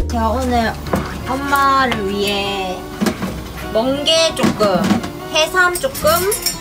제가 오늘 엄마를 위해 멍게 조금, 해삼 조금,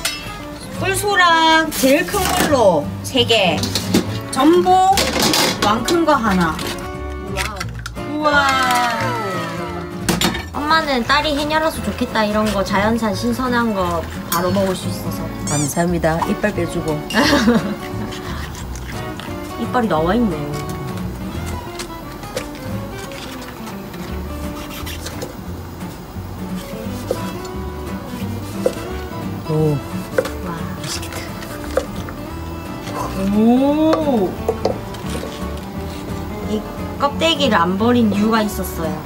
꿀소랑 제일 큰 걸로 3개, 전복 왕 큰 거 하나. 우와. 엄마는 딸이 해녀라서 좋겠다. 이런 거 자연산 신선한 거 바로 먹을 수 있어서. 감사합니다. 이빨 빼주고. 이빨이 나와있네. 오. 와, 맛있겠다. 오. 이 껍데기를 안 버린 이유가 있었어요.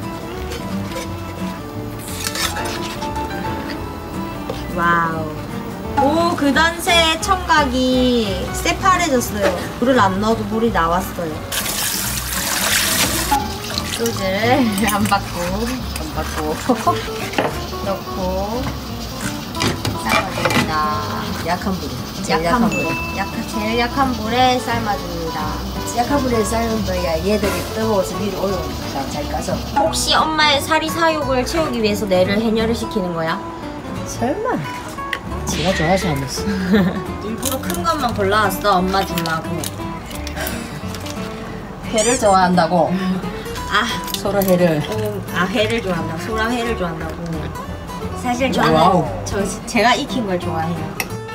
와우. 오, 그단새 청각이 새파래졌어요. 물을 안 넣어도 물이 나왔어요. 소주를 안 받고 넣고 삶아줍니다. 약한 불. 제일 약한 불에 삶아줍니다. 약한 불에 삶은 거야. 얘들이 뜨거워서 위로 올라오니까 잘 까서. 혹시 엄마의 사리 사욕을 채우기 위해서 내를 해녀를 시키는 거야? 설마. 지가 좋아서 하면서. 일부러 큰 것만 골라왔어. 엄마 주려고. 회를 좋아한다고. 아, 서로 회를. 회를 좋아한다. 소랑 회를 좋아한다고. 사실 와우. 제가 익힌 걸 좋아해요.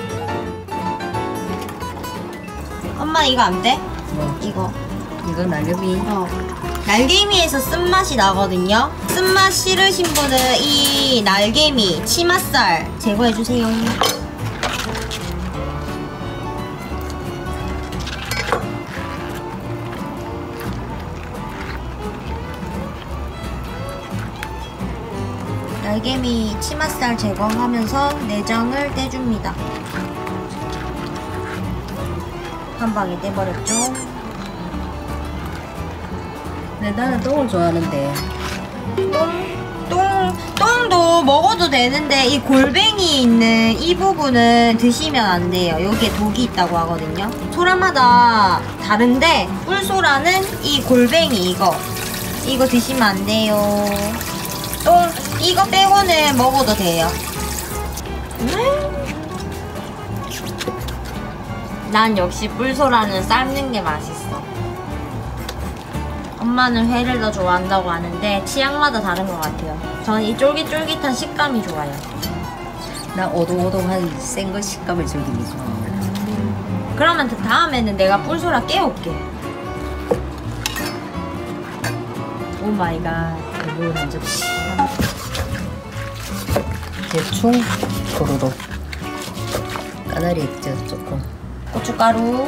엄마 이거 안 돼? 뭐? 이거. 이거 날개미. 날개미에서 쓴맛이 나거든요. 쓴맛 싫으신 분은 이 날개미 치맛살 제거해주세요. 날개미 치맛살 제거하면서 내장을 떼줍니다. 한 방에 떼버렸죠. 근데 나는 똥을 좋아하는데. 똥도 먹어도 되는데 이 골뱅이 있는 이 부분은 드시면 안 돼요. 여기에 독이 있다고 하거든요. 소라마다 다른데 꿀소라는 이 골뱅이 이거 드시면 안 돼요. 똥 이거 빼고는 먹어도 돼요. 난 역시 꿀소라는 삶는 게 맛있어. 엄마는 회를 더 좋아한다고 하는데 취향마다 다른 것 같아요. 저는 이 쫄깃쫄깃한 식감이 좋아요. 나 오동오동한 센 거 식감을 즐기는 게 좋아. 그러면 다음에는 내가 꿀소라 깨울게. 오 마이 갓. 물 한 접시. 대충 도로로. 까나리 액젓 조금. 고춧가루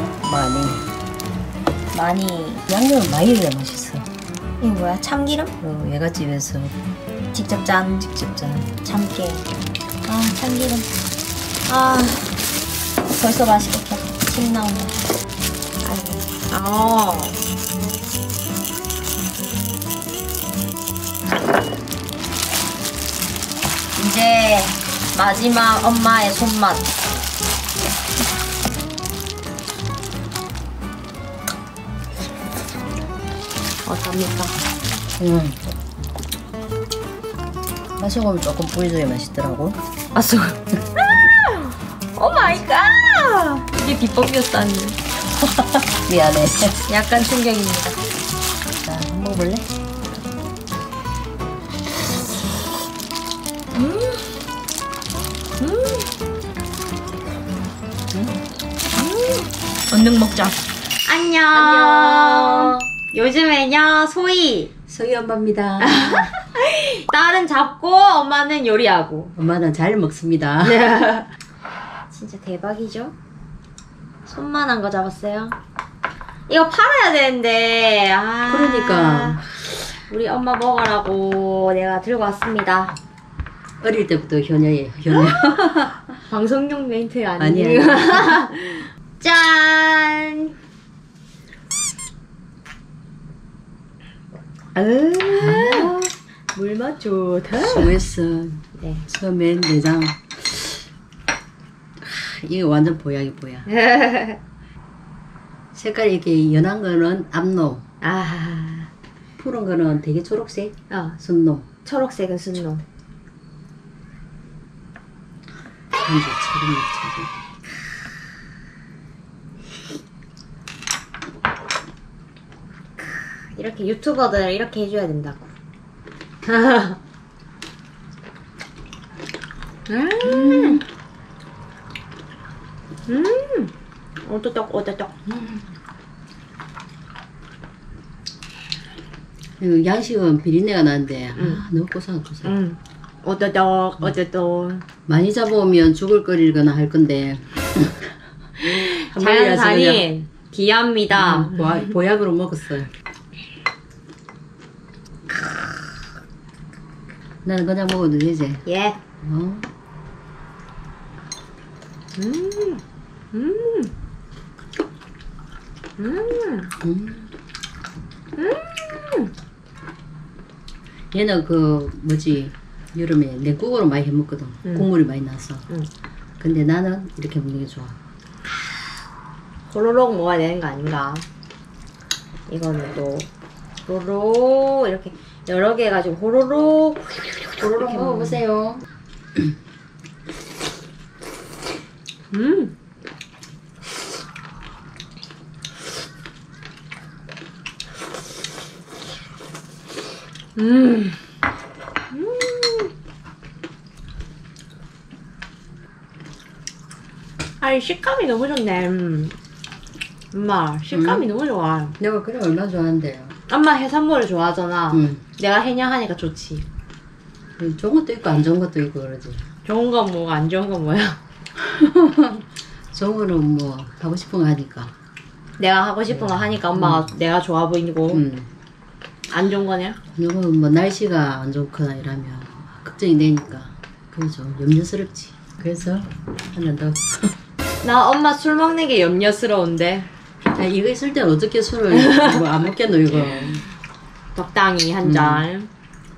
많이. 양념은 많이 넣어야 맛있어. 이거 뭐야? 참기름? 외갓집에서 직접 짠. 참깨. 참기름. 벌써 맛있겠다. 침 나온다. 이제 마지막 엄마의 손맛. 어떻습니까? 맛소금을 조금 뿌려줘야 맛있더라고. 맛소금. 오 마이 갓! 이게 비법이었다니. 미안해. 약간 충격입니다. 자, 한번 먹어볼래? 얼른 먹자. 안녕. 요즘에는요, 소희 엄마입니다. 딸은 잡고 엄마는 요리하고. 엄마는 잘 먹습니다. 진짜 대박이죠? 손만한 거 잡았어요. 이거 팔아야 되는데. 그러니까 우리 엄마 먹으라고 내가 들고 왔습니다. 어릴 때부터 효녀예요. 효녀. 방송용 멘트 아니에요. 짠! 물맛 좋다. 수고했어. 네. 처음엔 내장. 이거 완전 보약이 보약. 색깔이 이렇게 연한 거는 압록. 푸른 거는 되게 초록색. 순놈. 초록색은 순놈. 한주 차근히 차근. 이렇게 유튜버들 이렇게 해줘야 된다고. 오또떡 오또떡. 양식은 비린내가 나는데 너무 고소하고. 오또떡 오또떡. 많이 잡아오면 죽을 거리거나 할 건데 자연산이 귀합니다. 보약으로 먹었어요. 나는 그냥 먹어도 되지? 예. 얘는 그 뭐지 여름에 냉국으로 많이 해먹거든. 국물이 많이 나서. 근데 나는 이렇게 먹는 게 좋아. 호로록 먹어야 되는 거 아닌가? 이거는 또 호로록 이렇게 여러 개 해가지고 호로록 호로록 먹어보세요. 아니 식감이 너무 좋네. 엄마 식감이 너무 좋아. 내가 그래 얼마나 좋아하는데요. 엄마 해산물을 좋아하잖아. 내가 해녀 하니까 좋지. 좋은 것도 있고 안 좋은 것도 있고 그러지. 좋은 건 뭐고 안 좋은 건 뭐야? 좋은 거는 뭐 하고 싶은 거 하니까. 내가 하고 싶은 거 하니까 엄마가 내가 좋아 보이고 안 좋은 거냐? 이건 뭐 날씨가 안 좋거나 이러면 걱정이 되니까 그게 좀 염려스럽지. 그래서 하나 더. 나 엄마 술 먹는 게 염려스러운데. 이거 있을 땐 어떻게 술을 뭐 안 먹겠노 이거. 적당히 한 잔.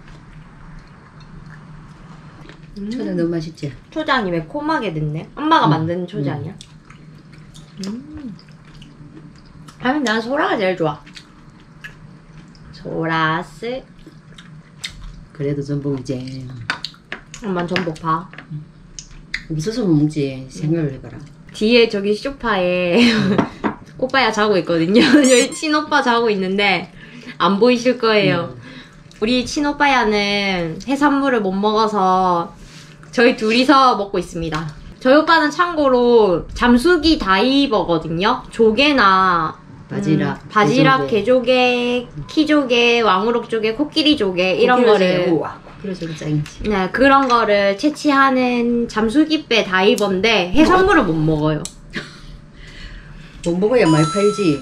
초장 너무 맛있지? 초장이 매콤하게 됐네. 엄마가 만든 초장이야. 아니 난 소라가 제일 좋아. 소라스. 그래도 전복이지. 엄마 전복 봐. 없어서 못 먹지. 생각을 해봐라. 뒤에 저기 소파에 오빠야 자고 있거든요. 저희 친오빠 자고 있는데 안 보이실 거예요. 우리 친오빠야는 해산물을 못 먹어서 저희 둘이서 먹고 있습니다. 저희 오빠는 참고로 잠수기 다이버거든요. 조개나 바지락, 게조개, 키조개, 왕우럭조개, 코끼리조개 이런 거를 코끼리조개 짱이지. 네, 그런 거를 채취하는 잠수기배 다이버인데 해산물을 못 먹어요. 못 먹어야 많이 팔지.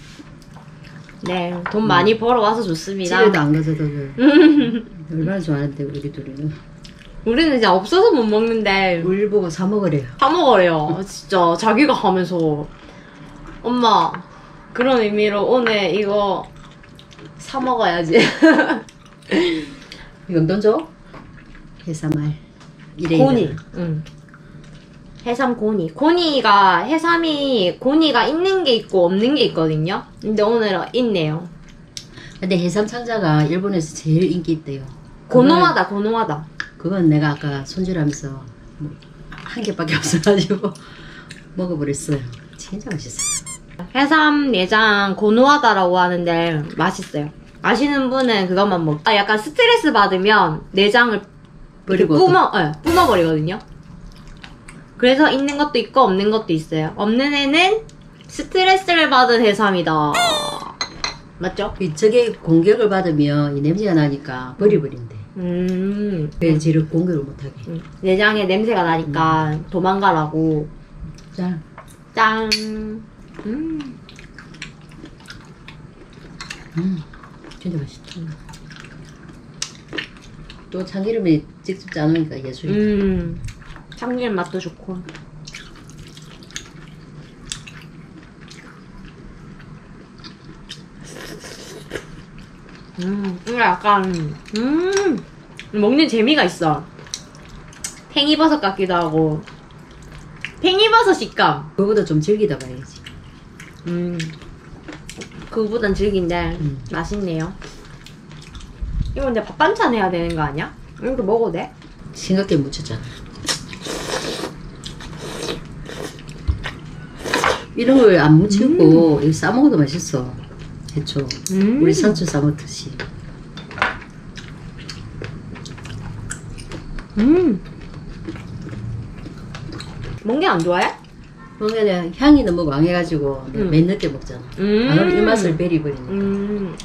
네, 돈 많이 벌어와서 좋습니다. 집에도 안 가져도 얼마나 좋아하는데 우리 둘이는. 우리는 진짜 없어서 못 먹는데 우리 보고 사 먹으래요. 사 먹으래요. 진짜 자기가 가면서 엄마 그런 의미로 오늘 이거 사 먹어야지. 용돈 줘? 해삼알. 고니. 응. 해삼 고니. 고니가 해삼이 고니가 있는 게 있고 없는 게 있거든요. 근데 오늘은 있네요. 근데 해삼 창자가 일본에서 제일 인기 있대요. 고노하다 고노하다. 그건 내가 아까 손질하면서 한 개밖에 없어가지고 먹어버렸어요. 진짜 맛있어요. 해삼 내장 고노하다라고 하는데 맛있어요. 아시는 분은 그것만 먹. 약간 스트레스 받으면 내장을 버리고 뿜어버리거든요. 그래서 있는 것도 있고 없는 것도 있어요. 없는 애는 스트레스를 받은 해삼이다. 맞죠? 저게 공격을 받으면 이 냄새가 나니까 버려버린대. 그래서 쟤를 공격을 못하게. 내장에 냄새가 나니까 도망가라고. 짠. 짠. 진짜 맛있다. 또 참기름이 직접 짜놓으니까 예술이다. 참기름 맛도 좋고. 이거 약간 먹는 재미가 있어. 팽이버섯 같기도 하고. 팽이버섯 식감. 그거보다 좀 질기다 봐야지. 그거보단 질긴데 맛있네요. 이거 근데 밥 반찬 해야 되는 거 아니야? 이렇게 먹어도 돼? 싱겁게 묻혔잖아. 이런 걸 안 묻히고 이거 싸먹어도 맛있어. 해초. 우리 상추 싸먹듯이. 멍게 안 좋아해? 멍게는 향이 너무 강해가지고 맨 늦게 먹잖아. 안 오늘 이 맛을 베리버리니까.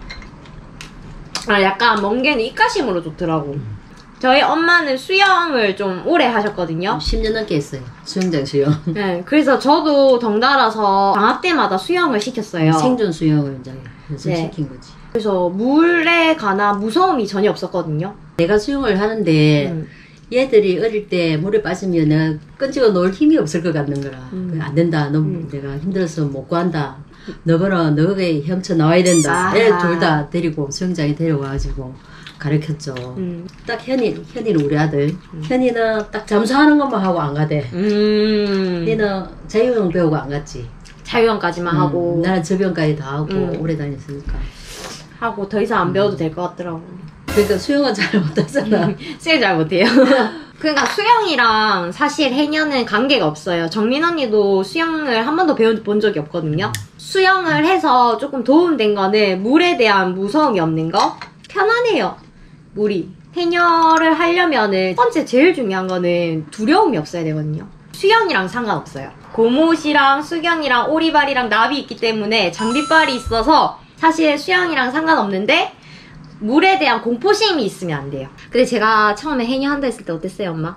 아, 약간 멍게는 입가심으로 좋더라고. 저희 엄마는 수영을 좀 오래 하셨거든요. 10년 넘게 했어요. 수영장 수영. 네, 그래서 저도 덩달아서 방학 때마다 수영을 시켰어요. 생존 수영을 이제 연습시킨 네. 거지. 그래서 물에 관한 무서움이 전혀 없었거든요. 내가 수영을 하는데 얘들이 어릴 때 물에 빠지면 내가 끈질겨 놓을 힘이 없을 것 같는 거라. 안 된다. 너 내가 힘들어서 못 구한다. 너거나 너게 헤엄쳐 나와야 된다. 애들 둘 다 데리고 수영장에 데려가가지고 가르쳤죠. 딱 현이는 우리 아들. 현이는 딱 잠수하는 것만 하고 안 가대. 얘는 자유형 배우고 안 갔지. 자유형까지만 하고. 나는 저병까지 다 하고 오래 다녔으니까. 하고 더 이상 안 배워도 될 것 같더라고. 그러니까 수영은 잘 못하잖아. 수영 잘 못해요. 그러니까 수영이랑 사실 해녀는 관계가 없어요. 정민 언니도 수영을 한 번도 배워본 적이 없거든요. 수영을 해서 조금 도움된 거는 물에 대한 무서움이 없는 거. 편안해요. 물이. 해녀를 하려면은 첫 번째 제일 중요한 거는 두려움이 없어야 되거든요. 수영이랑 상관없어요. 고무시랑 수견이랑 오리발이랑 납이 있기 때문에 장비빨이 있어서 사실 수영이랑 상관없는데 물에 대한 공포심이 있으면 안 돼요. 근데 제가 처음에 해녀 한다 했을 때 어땠어요, 엄마?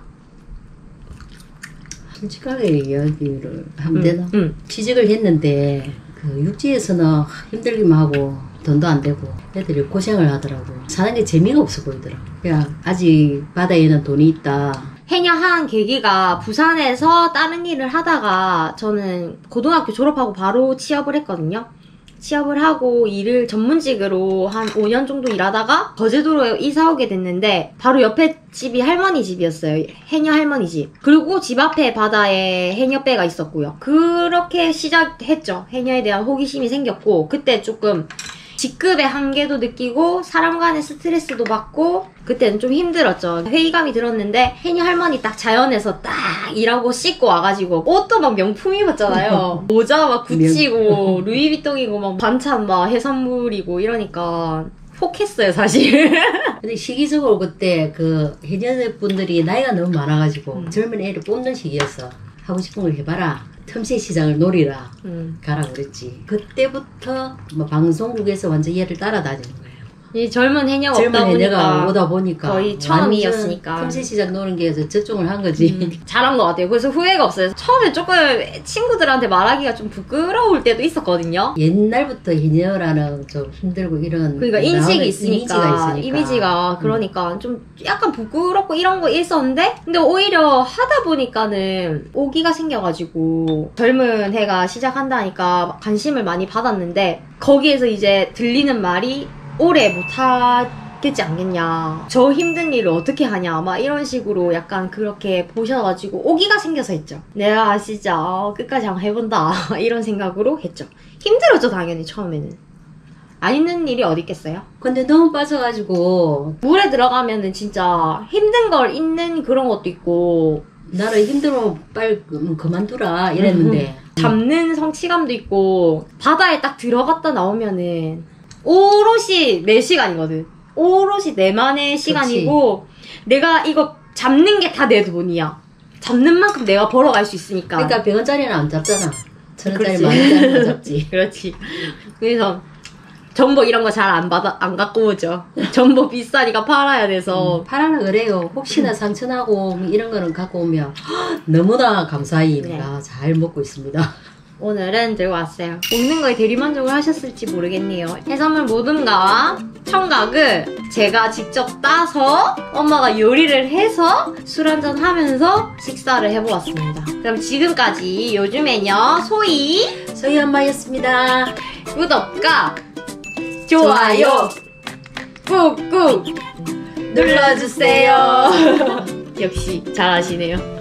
솔직하게 이야기를 하면 되나? 취직을 했는데 그 육지에서는 힘들기만 하고 돈도 안 되고 애들이 고생을 하더라고. 사는 게 재미가 없어 보이더라. 그냥 아직 바다에는 돈이 있다. 해녀 한 계기가 부산에서 다른 일을 하다가 저는 고등학교 졸업하고 바로 취업을 했거든요. 취업을 하고 일을 전문직으로 한 5년 정도 일하다가 거제도로 이사 오게 됐는데 바로 옆에 집이 할머니 집이었어요. 해녀 할머니 집. 그리고 집 앞에 바다에 해녀배가 있었고요. 그렇게 시작했죠. 해녀에 대한 호기심이 생겼고 그때 조금 직급의 한계도 느끼고 사람 간의 스트레스도 받고 그때는 좀 힘들었죠. 회의감이 들었는데 해녀 할머니 딱 자연에서 딱 일하고 씻고 와가지고 옷도 막 명품 입었잖아요. 모자 막 구찌고 루이비통이고 막 반찬 막 해산물이고 이러니까 혹했어요 사실. 근데 시기적으로 그때 그 해녀분들이 나이가 너무 많아가지고 젊은 애를 뽑는 시기였어. 하고 싶은 걸 해봐라. 틈새 시장을 노리라. 가라 그랬지. 그때부터 뭐 방송국에서 완전 얘를 따라다니는 거예요. 이 젊은 해녀가 오다 보니까 거의 처음이었으니까 틈새 시장 노는 게 접종을 한 거지. 잘한 것 같아요. 그래서 후회가 없어요. 처음에 조금 친구들한테 말하기가 좀 부끄러울 때도 있었거든요. 옛날부터 해녀라는 좀 힘들고 이런 그러니까 인식이 있으니까 이미지가 그러니까 좀 약간 부끄럽고 이런 거 있었는데 근데 오히려 하다 보니까는 오기가 생겨가지고 젊은 해가 시작한다니까 관심을 많이 받았는데 거기에서 이제 들리는 말이 오래 못하겠지 않겠냐. 저 힘든 일을 어떻게 하냐. 막 이런 식으로 약간 그렇게 보셔가지고 오기가 생겨서 했죠. 내가 진짜 끝까지 한번 해본다. 이런 생각으로 했죠. 힘들었죠 당연히 처음에는. 안 있는 일이 어디 있겠어요? 근데 너무 빠져가지고 물에 들어가면은 진짜 힘든 걸 잊는 그런 것도 있고 나를 힘들어 빨리 그만두라 이랬는데 잡는 성취감도 있고 바다에 딱 들어갔다 나오면은 오롯이 내 시간이거든. 오롯이 내만의 시간이고 내가 이거 잡는 게 다 내 돈이야. 잡는 만큼 내가 벌어갈 수 있으니까. 그러니까 100원짜리는 안 잡잖아. 1000원짜리, 그렇지. 10,000원짜리만 잡지. 그렇지. 그래서 전복 이런 거 잘 안 갖고 오죠. 전복 비싸니까 팔아야 돼서. 팔아라 그래요. 혹시나 상처나고 이런 거는 갖고 오면 너무나 감사히 네. 내가 잘 먹고 있습니다. 오늘은 들고 왔어요. 먹는 거에 대리만족을 하셨을지 모르겠네요. 해산물 모듬과 청각을 제가 직접 따서 엄마가 요리를 해서 술 한잔 하면서 식사를 해보았습니다. 그럼 지금까지 요즘에녀 소희 엄마였습니다. 구독과 좋아요 꾹꾹 눌러주세요. 역시 잘하시네요.